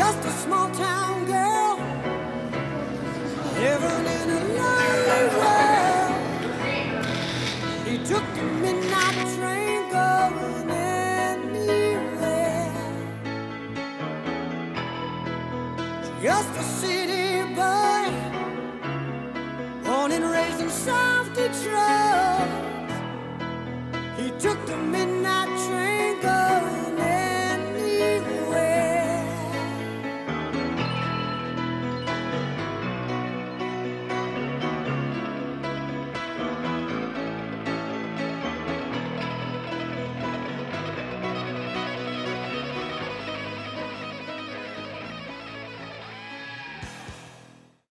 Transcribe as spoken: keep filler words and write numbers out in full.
just a small town girl living in a lonely world. He took the midnight train going anywhere. Just a city boy, born and raised in South Detroit. He took the midnight